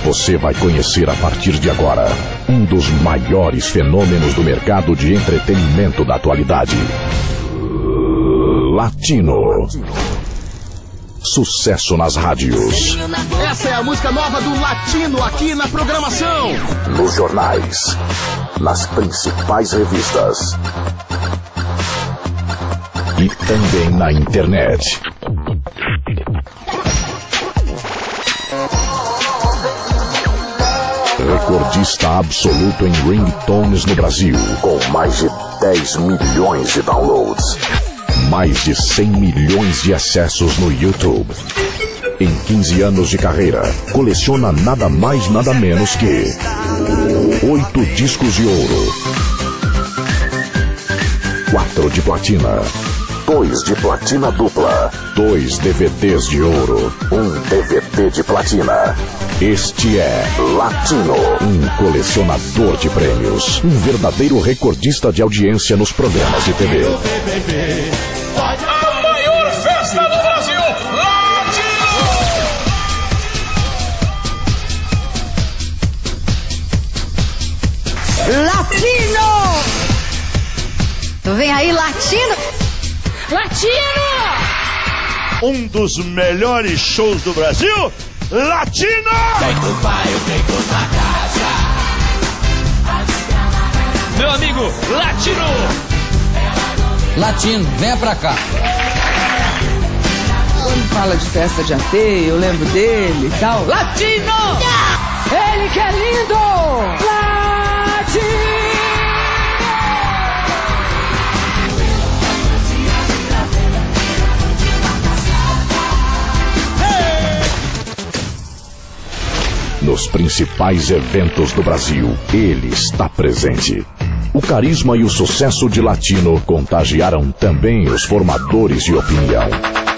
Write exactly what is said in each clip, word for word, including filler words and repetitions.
você vai conhecer a partir de agora um dos maiores fenômenos do mercado de entretenimento da atualidade. Latino. Sucesso nas rádios. Essa é a música nova do Latino aqui na programação. Nos jornais. Nas principais revistas. E também na internet. Recordista absoluto em ringtones no Brasil, com mais de dez milhões de downloads. Mais de cem milhões de acessos no YouTube. Em quinze anos de carreira, coleciona nada mais nada menos que oito discos de ouro, quatro de platina, dois de platina dupla, dois D V Ds de ouro, um D V D de platina. Este é Latino, um colecionador de prêmios, um verdadeiro recordista de audiência nos programas de T V. A maior festa do Brasil, Latino! Latino! Vem aí, Latino! Latino! Um dos melhores shows do Brasil, Latino! Vem com o pai, vem com a casa. Meu amigo, Latino! Latino, venha pra cá. Quando fala de festa de A T, eu lembro dele e tal. Latino! Ele que é lindo! Latino! Nos principais eventos do Brasil, ele está presente. O carisma e o sucesso de Latino contagiaram também os formadores de opinião.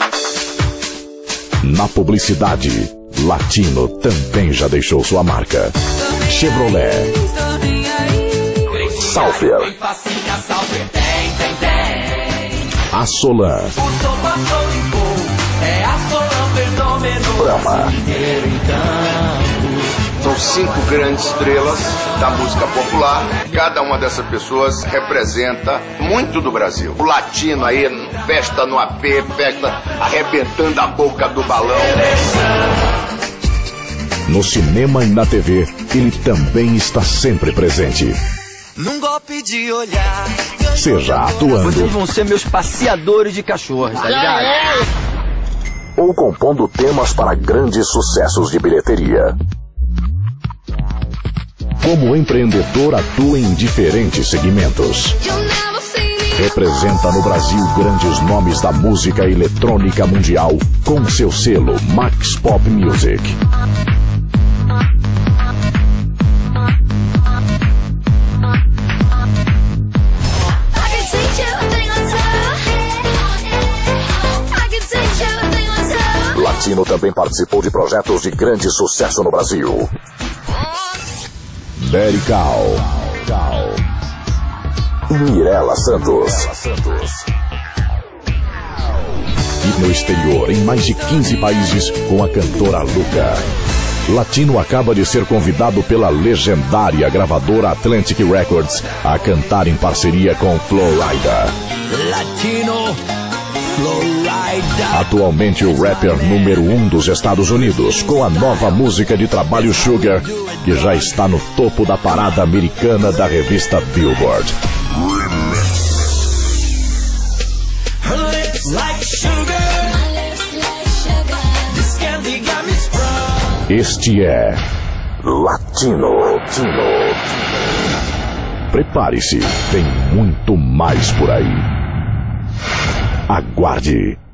Na publicidade, Latino também já deixou sua marca. Chevrolet, Salfer, Assolan, Brahma. São cinco grandes estrelas da música popular. Cada uma dessas pessoas representa muito do Brasil. O Latino aí, festa no A P, festa arrebentando a boca do balão. No cinema e na T V, ele também está sempre presente. Num golpe de olhar. Seja atuando. Vocês vão ser meus passeadores de cachorros, tá ligado? Ou compondo temas para grandes sucessos de bilheteria. Como empreendedor, atua em diferentes segmentos. Representa no Brasil grandes nomes da música eletrônica mundial com seu selo Max Pop Music. Latino também participou de projetos de grande sucesso no Brasil. Daddy Cow, Mirella Santos. E no exterior, em mais de quinze países, com a cantora Luca. Latino acaba de ser convidado pela legendária gravadora Atlantic Records a cantar em parceria com Florida. Latino, Florida. Atualmente o rapper número um dos Estados Unidos, com a nova música de trabalho Sugar, que já está no topo da parada americana da revista Billboard. Este é Latino. Prepare-se, tem muito mais por aí. Aguarde.